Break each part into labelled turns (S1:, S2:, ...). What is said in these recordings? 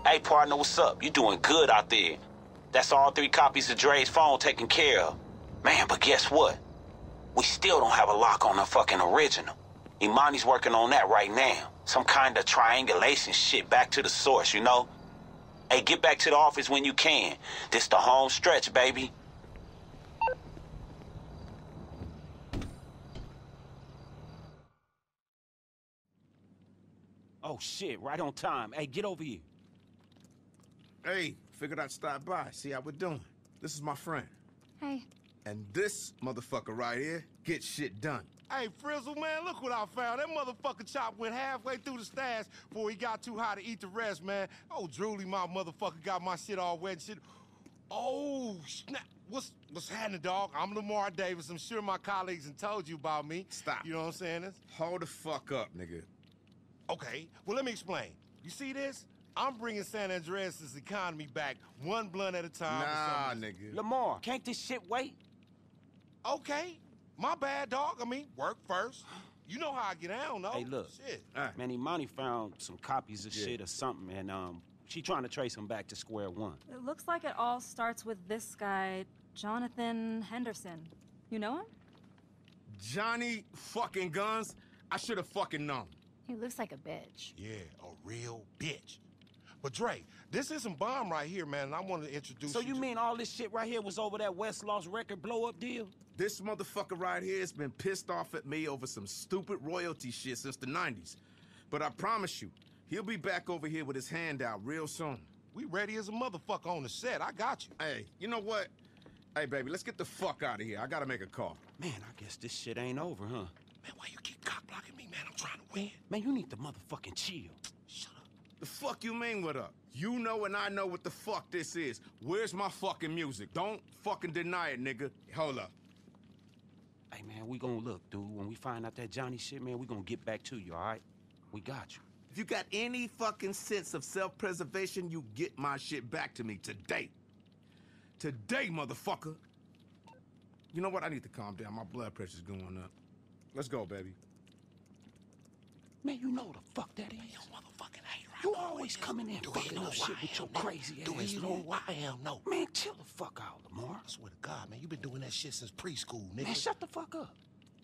S1: Hey, partner, what's up? You doing good out there. That's all 3 copies of Dre's phone taken care of. Man, but guess what? We still don't have a lock on the fucking original. Imani's working on that right now. Some kind of triangulation shit back to the source, you know? Hey, get back to the office when you can. This the home stretch, baby. Oh, shit, right on time. Hey, get over here.
S2: Hey, figured I'd stop by, see how we're doing. This is my friend.
S3: Hey.
S2: And this motherfucker right here gets shit done.
S4: Hey, Frizzle, man, look what I found. That motherfucker Chop went halfway through the stash before he got too high to eat the rest, man. Oh, Drooly, my motherfucker got my shit all wet and shit. Oh, snap. What's happening, dog? I'm Lamar Davis. I'm sure my colleagues have told you about me.
S2: Stop.
S4: You know what I'm saying?
S2: Hold the fuck up, nigga.
S4: Okay, well, let me explain. You see this? I'm bringing San Andreas' economy back one blunt at a time.
S2: Nah, nigga.
S1: Lamar, can't this shit wait?
S4: Okay, my bad, dog. I mean, work first. You know how I get down, though.
S1: Hey, look.
S4: Shit.
S1: Man, Imani found some copies of shit or something, and she trying to trace him back to square one.
S3: It looks like it all starts with this guy, Jonathan Henderson. You know him?
S2: Johnny fucking Guns? I should have fucking known.
S3: He looks like a bitch.
S4: Yeah, a real bitch. But Dre, this is some bomb right here, man, and I wanted to introduce
S1: So
S4: you
S1: you
S4: to...
S1: mean all this shit right here was over that Westlost record blow-up deal?
S2: This motherfucker right here has been pissed off at me over some stupid royalty shit since the 90s. But I promise you, he'll be back over here with his hand out real soon.
S4: We ready as a motherfucker on the set. I got you.
S2: Hey, you know what? Hey, baby, let's get the fuck out of here. I gotta make a call.
S1: Man, I guess this shit ain't over, huh?
S4: Man, why you keep cock-blocking me, man? I'm trying to win.
S1: Man, you need to motherfucking chill.
S4: Shut up.
S2: The fuck you mean what up? You know and I know what the fuck this is. Where's my fucking music? Don't fucking deny it, nigga. Hold up.
S1: Hey, man, we gonna look, dude. When we find out that Johnny shit, man, we gonna get back to you, all right? We got you.
S2: If you got any fucking sense of self-preservation, you get my shit back to me today. Today, motherfucker. You know what? I need to calm down. My blood pressure's going up. Let's go, baby.
S1: Man, you know the fuck that is.
S4: You motherfucking hate right
S1: You
S4: now.
S1: always coming in fucking up shit with your crazy ass.
S4: Do you know who I am? No.
S1: Man, chill the fuck out, Lamar.
S4: I swear to God, man, you been doing that shit since preschool, nigga.
S1: Man, shut the fuck up.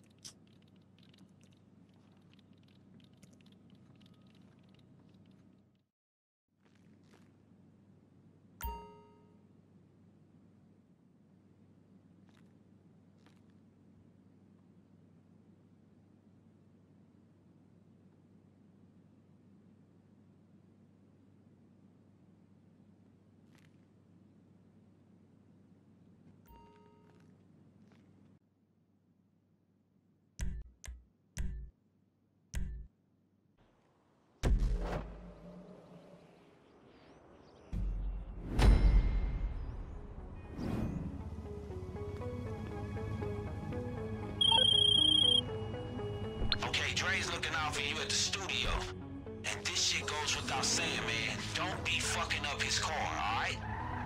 S1: Dre's looking out for you at the studio. And this shit goes without saying, man. Don't be fucking up his car, alright?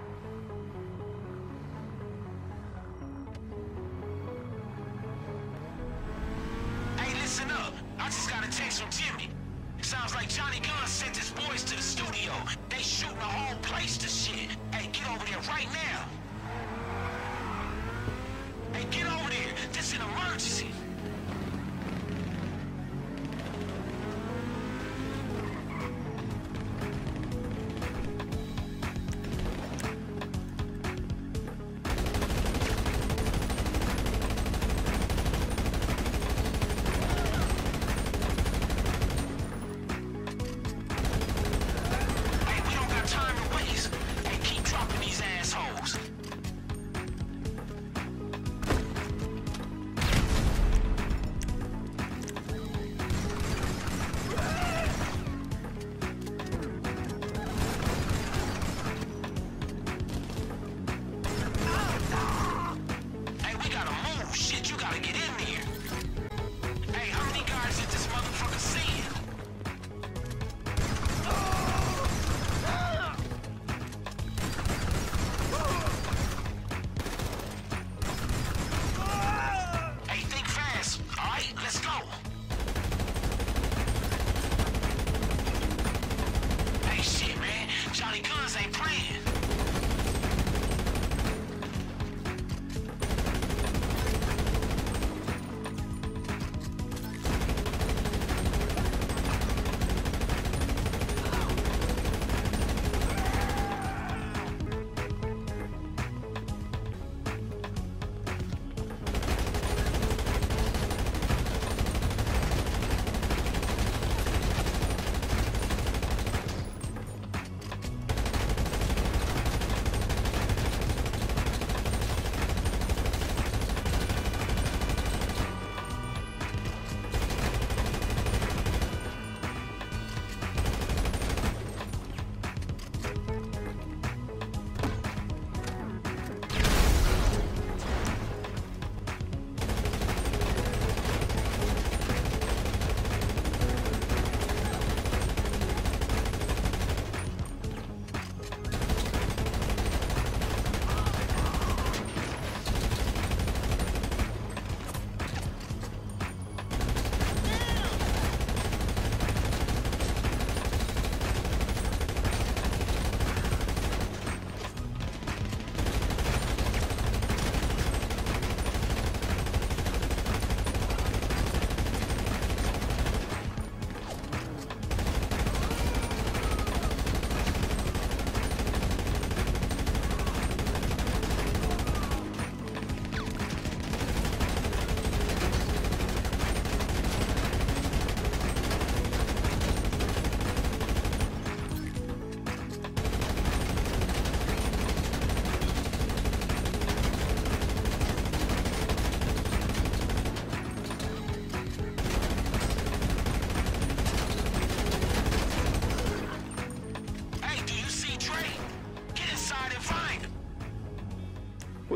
S1: Hey, listen up. I just got a text from Jimmy. Sounds like Johnny Gunn sent his boys to the studio. They shooting the whole place to shit. Hey, get over there right now. Hey, get over there. This is an emergency.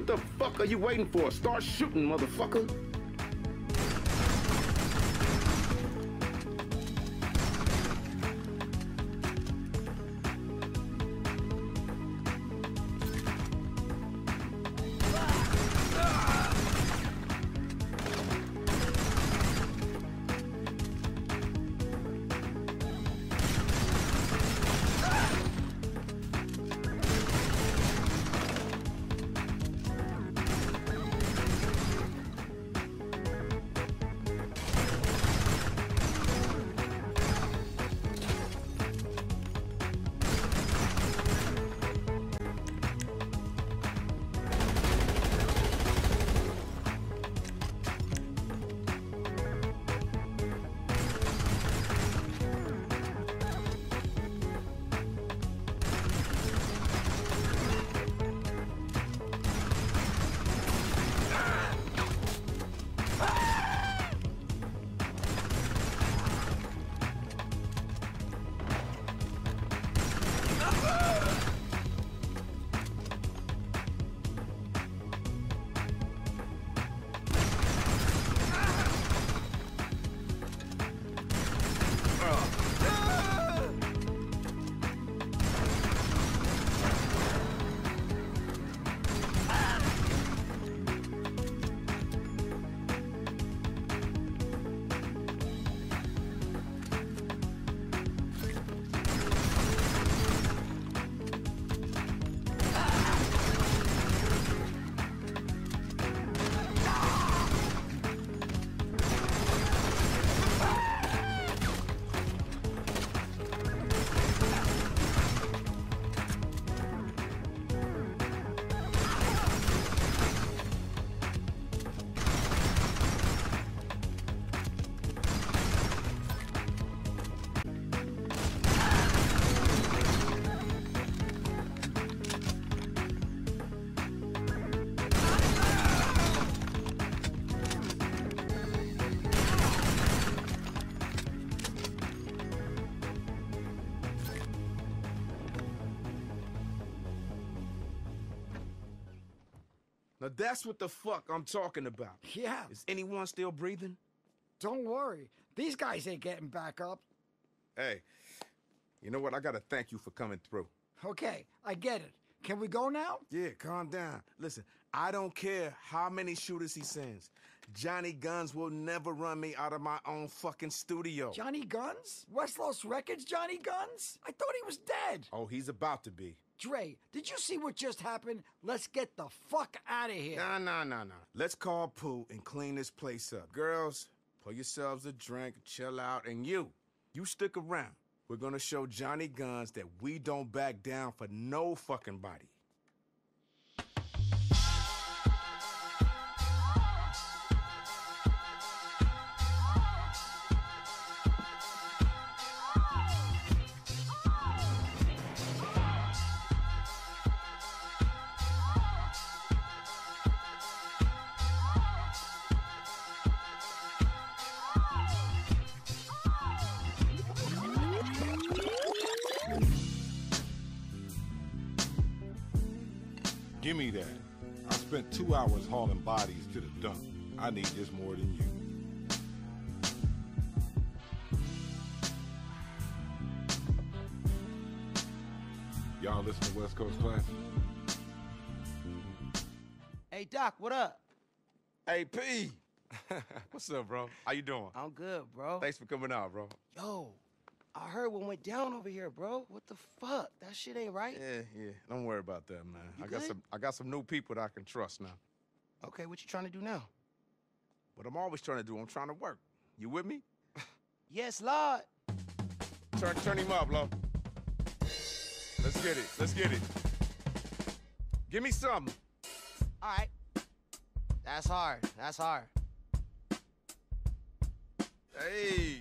S2: What the fuck are you waiting for? Start shooting, motherfucker. Now that's what the fuck I'm talking about.
S5: Yeah.
S2: Is anyone still breathing?
S5: Don't worry. These guys ain't getting back up.
S2: Hey, you know what? I gotta thank you for coming through.
S5: Okay, I get it. Can we go now?
S2: Yeah, calm down. Listen, I don't care how many shooters he sends. Johnny Guns will never run me out of my own fucking studio.
S5: Johnny Guns? West Los Records Johnny Guns? I thought he was dead.
S2: Oh, he's about to be.
S5: Dre, did you see what just happened? Let's get the fuck out of here.
S2: Nah. Let's call Pooh and clean this place up. Girls, pour yourselves a drink, chill out, and you stick around. We're gonna show Johnny Guns that we don't back down for no fucking body.
S4: Give me that. I spent 2 hours hauling bodies to the dump. I need this more than you. Y'all listen to West Coast Classic?
S6: Hey, Doc, what up?
S2: Hey, P! What's up, bro? How you doing?
S6: I'm good, bro.
S2: Thanks for coming out, bro.
S6: Yo, I heard what went down over here, bro. What the fuck? That shit ain't right.
S2: Yeah. Don't worry about that, man.
S6: You
S2: I got some new people that I can trust now.
S6: Okay, what you trying to do now?
S2: What I'm always trying to do, I'm trying to work. You with me?
S6: Yes, Lord.
S2: Turn him up, Lo. Let's get it. Give me something.
S6: All right. That's hard.
S2: Hey.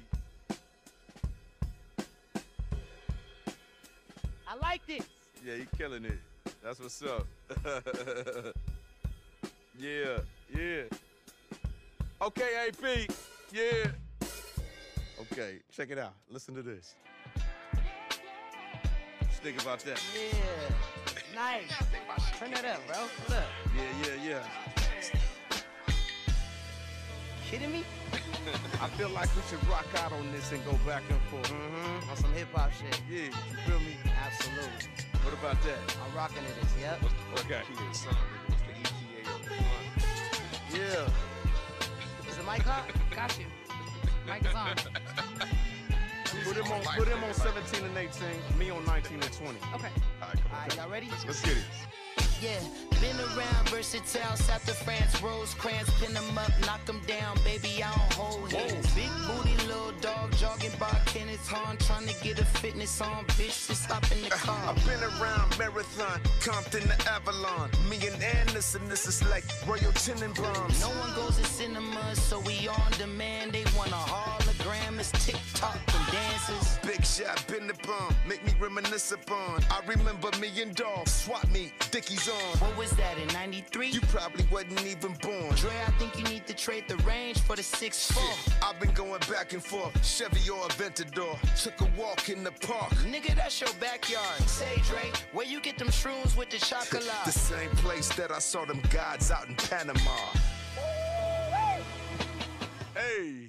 S6: I like this.
S2: Yeah, you killing it. That's what's up. Yeah. Okay, AP. Yeah. Okay, check it out. Listen to this. Just think about that.
S6: Yeah. Nice. Turn that up, bro. What up?
S2: Yeah.
S6: Kidding me?
S2: I feel like we should rock out on this and go back and forth.
S6: On some hip hop shit.
S2: Yeah, you feel me?
S6: Absolutely.
S2: What about that?
S6: I'm rocking to this, yep.
S2: Okay. Yeah.
S6: Is the mic hot?
S7: Got you. Mic is on.
S2: Put him on 17 and 18, me on 19 and 20.
S7: Okay.
S6: Alright, y'all ready?
S2: Let's get it.
S8: Yeah, been around versatile, south of France, Rosecrans, pin them up, knock them down, baby, I don't hold hands. Big booty, little dog, jogging by Kenneth Hahn, trying to get a fitness on, bitch, just hop in the car.
S9: I've been around Marathon, Compton to Avalon. Me and Anderson, this is like Royal Tenenbaums.
S8: No one goes to cinemas, so we on demand. They want a hologram, it's TikTok and dances.
S9: Big shot, been the bomb, make me reminisce upon. I remember me and Dog, swap meet, Dickies on.
S8: What was that, in 93?
S9: You probably wasn't even born.
S8: Dre, I think you need to trade the range for the 6'4".
S9: I've been going back and forth, Chevy or Aventador. Took a walk in the park.
S8: Nigga, that's your backyard. Say, Dre, where you get them shrooms with the chocolate?
S9: The same place that I saw them gods out in Panama.
S2: Hey.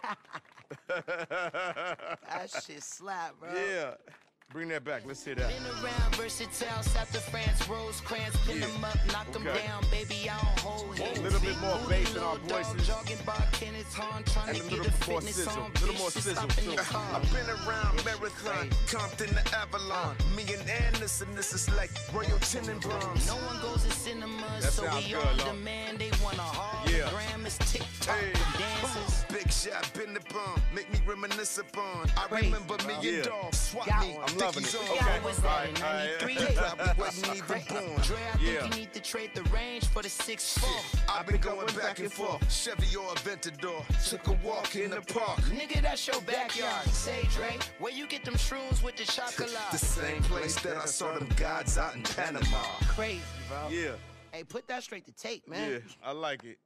S6: That shit slap, bro.
S2: Yeah. Bring that back. Let's hear that.
S8: Been around versatile, south of France, Rosecrans, pin them up, knock them
S2: Okay.
S8: down, baby, I don't hold hands.
S2: A little bit more
S8: Big
S2: bass in our
S8: booty, little dog,
S2: voices.
S8: jogging by Kenneth Hahn, trying
S2: And
S8: to
S2: a
S8: get
S2: little
S8: a
S2: more
S8: fitness
S2: sizzle.
S8: on,
S2: Little
S8: bitch,
S2: more
S8: just
S2: sizzle,
S8: hop in the
S2: too.
S8: car.
S9: I've been around Marathon, Compton to Avalon. Me and Anderson, this is like Royal Tenenbaums.
S8: No one goes to cinemas,
S2: That
S8: so
S2: sounds
S8: we
S2: good,
S8: on
S2: Lord.
S8: demand. They want a
S2: Yeah.
S8: hologram, it's TikTok
S2: Hey.
S8: and dances.
S9: Big shot, been the bomb, make me reminisce upon. I
S8: Crazy,
S9: remember me
S8: bro.
S9: and
S2: Yeah.
S9: Dog, swap
S6: Got
S9: meet,
S6: one.
S2: I'm loving
S9: Dickies
S2: it.
S9: on.
S2: Okay.
S8: What was that, in
S2: All right,
S8: 93?
S9: You probably wasn't even born.
S8: Dre, I think
S2: Yeah.
S8: you need to trade the range for the 6'4".
S9: I've been going back and forth, Chevy or Aventador. Took a walk in the park.
S8: Nigga, that's your backyard. Say, Dre, where you get them shrooms with the chocolate?
S9: The same place that I saw them gods out in Panama.
S6: Crazy, bro.
S2: Yeah.
S6: Hey, put that straight to tape, man.
S2: Yeah. I like it.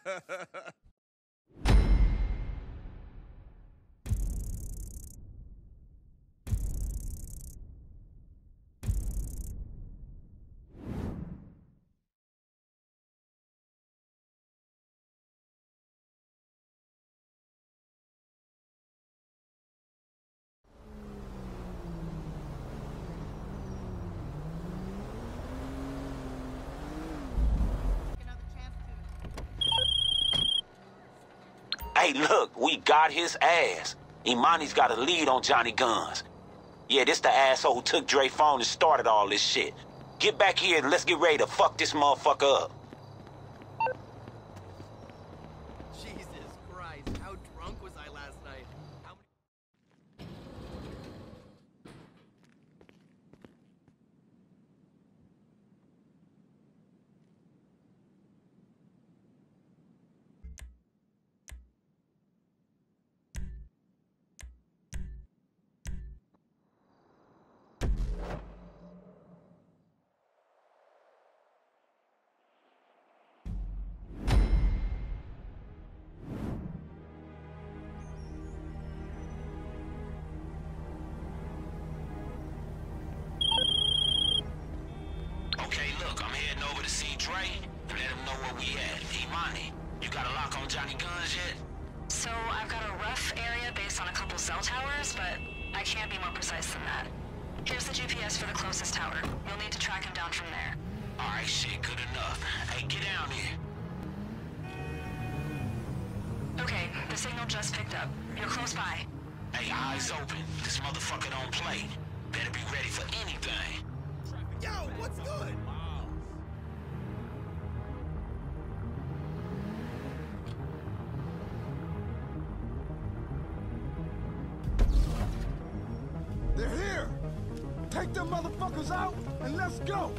S1: Hey, look, we got his ass. Imani's got a lead on Johnny Guns. Yeah, this the asshole who took Dre's phone and started all this shit. Get back here and let's get ready to fuck this motherfucker up.
S10: Jesus Christ, how drunk was I last night? How many...
S1: Okay, look, I'm heading over to see Dre and let him know where we at. Imani, you got a lock on Johnny Guns yet?
S11: So I've got a rough area based on a couple cell towers, but I can't be more precise than that. Here's the GPS for the closest tower. You'll need to track him down from there.
S1: Alright, shit, good enough. Hey, get down here.
S11: Okay, the signal just picked up. You're close by.
S1: Hey, eyes open. This motherfucker don't play. Better be ready for anything.
S4: Yo, what's good?
S9: They're here! Take them motherfuckers out and let's go!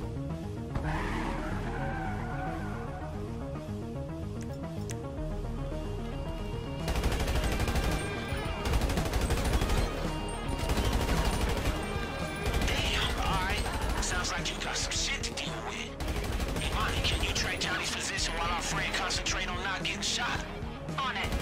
S1: Damn, alright. Sounds like you got some shit to deal with. Imani, can you track Johnny's position while our friend concentrate on not getting shot?
S11: On it.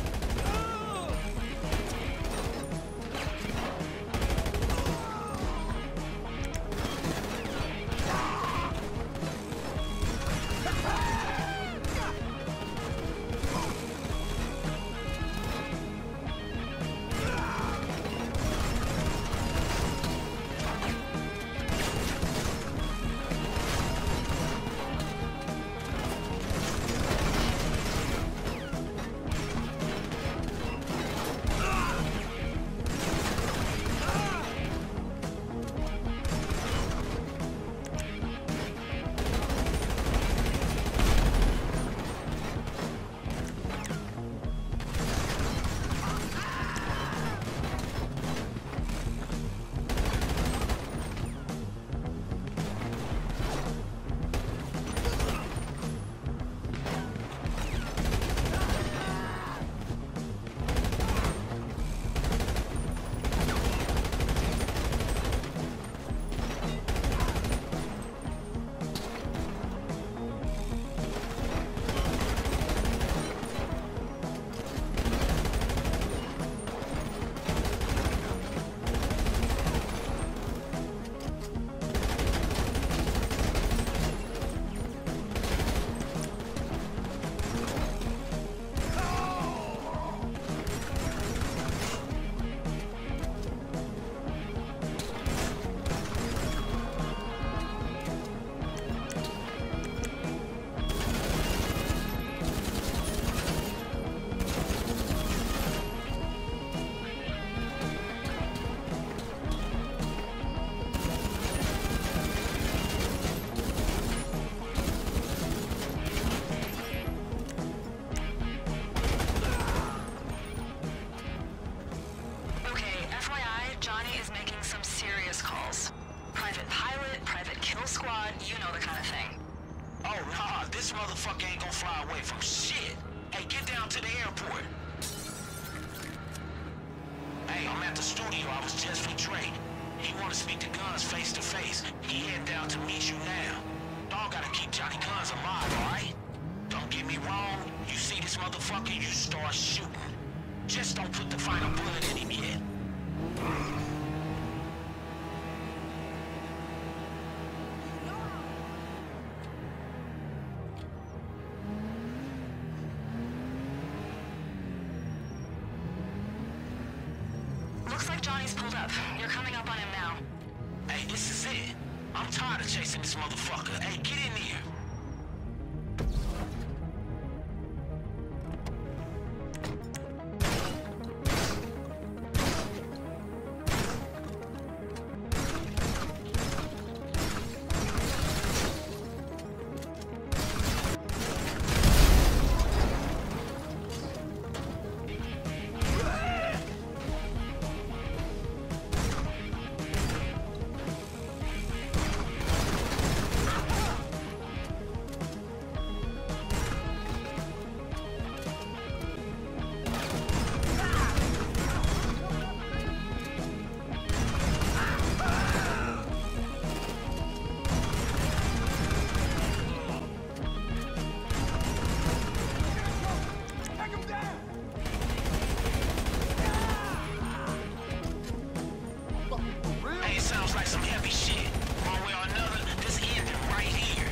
S11: squad, you know the kind of thing.
S1: Oh, nah, this motherfucker ain't gonna fly away from shit. Hey, get down to the airport. Hey, I'm at the studio. I was just with Drake. He wanna speak to Guns face to face. He heading down to meet you now. Dog gotta keep Johnny Guns alive, alright? Don't get me wrong. You see this motherfucker, you start shooting. Just don't put the final bullet in him yet.
S11: Looks like Johnny's pulled up. You're coming up on him now.
S1: Hey, this is it. I'm tired of chasing this motherfucker. Hey, get in here. Sounds like some heavy shit. One way or another, this ending right here.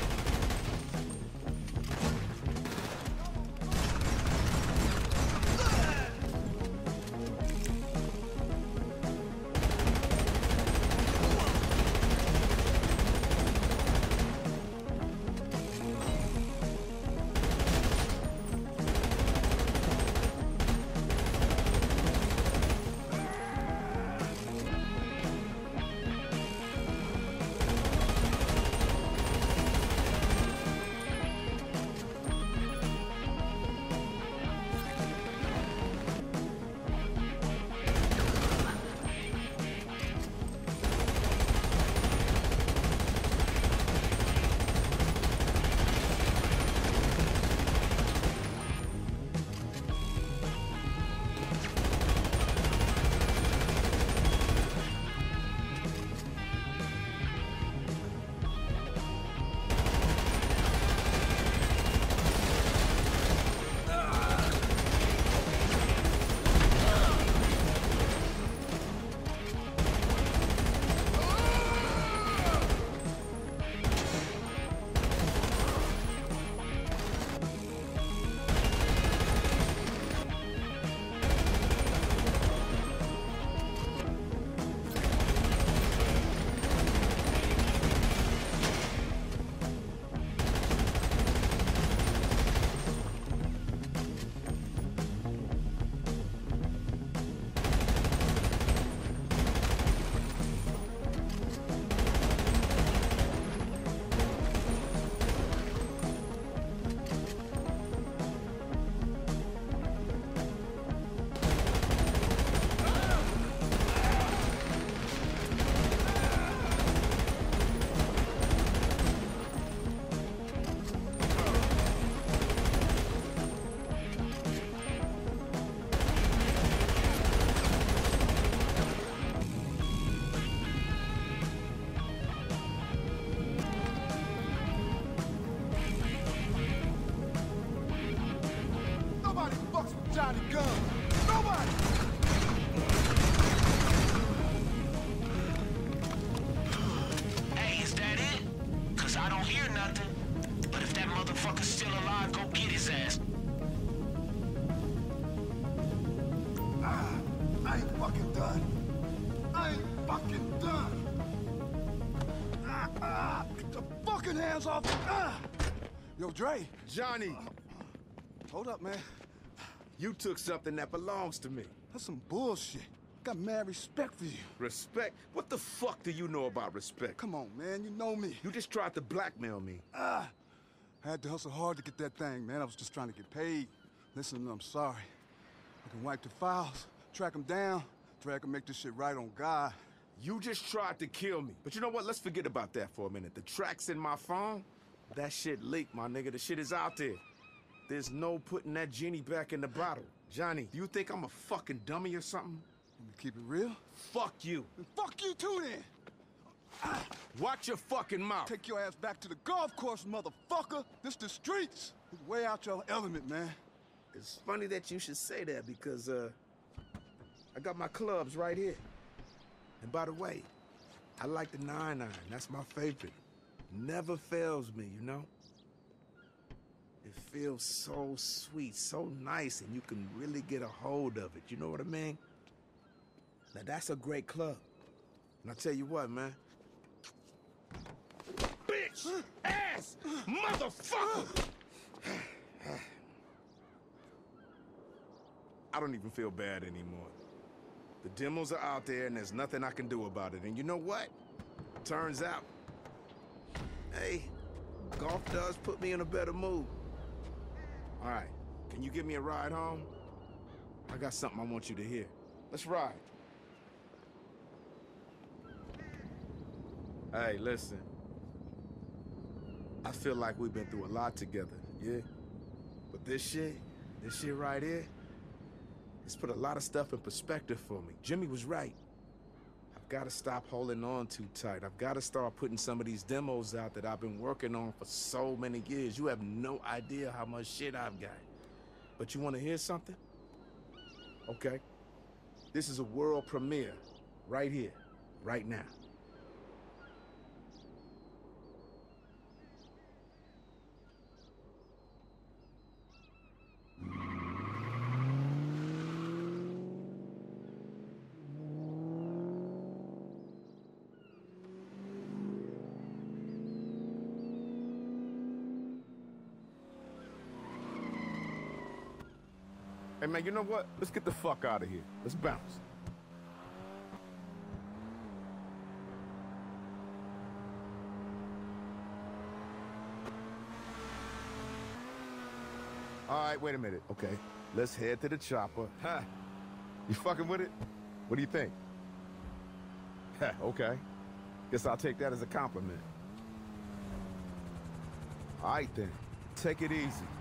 S4: Johnny Guns. Nobody!
S1: Hey, is that it? Cause I don't hear nothing. But if that motherfucker's still alive, go get his ass.
S4: I ain't fucking done. I ain't fucking done. Get the fucking hands off. Yo, Dre.
S2: Johnny.
S4: Hold up, man.
S2: You took something that belongs to me.
S4: That's some bullshit. Got mad respect for you.
S2: Respect? What the fuck do you know about respect?
S4: Come on, man. You know me.
S2: You just tried to blackmail me.
S4: I had to hustle hard to get that thing, man. I was just trying to get paid. Listen, I'm sorry. I can wipe the files, track them down, drag them, make this shit right on God.
S2: You just tried to kill me. But you know what? Let's forget about that for a minute. The tracks in my phone, that shit leaked, my nigga. The shit is out there. There's no putting that genie back in the bottle. Johnny, do you think I'm a fucking dummy or something?
S12: You keep it real?
S2: Fuck you.
S12: And fuck you too, then.
S2: Watch your fucking mouth.
S12: Take your ass back to the golf course, motherfucker. This the streets. It's way out your element, man.
S2: It's funny that you should say that because, I got my clubs right here. And by the way, I like the 9-9. That's my favorite. Never fails me, you know? It feels so sweet, so nice, and you can really get a hold of it. You know what I mean? Now, that's a great club. And I tell you what, man. Bitch! Ass! Motherfucker! I don't even feel bad anymore. The demos are out there, and there's nothing I can do about it. And you know what? Turns out, hey, golf does put me in a better mood. All right, can you give me a ride home? I got something I want you to hear. Let's ride. Hey, listen. I feel like we've been through a lot together, yeah? But this shit right here, it's put a lot of stuff in perspective for me. Jimmy was right. I've got to stop holding on too tight. I've got to start putting some of these demos out that I've been working on for so many years. You have no idea how much shit I've got. But you want to hear something? Okay. This is a world premiere, right here, right now. Hey, man, you know what? Let's get the fuck out of here. Let's bounce. All right, wait a minute. Okay, let's head to the chopper. Huh. You fucking with it? What do you think? Okay. Guess I'll take that as a compliment. All right, then. Take it easy.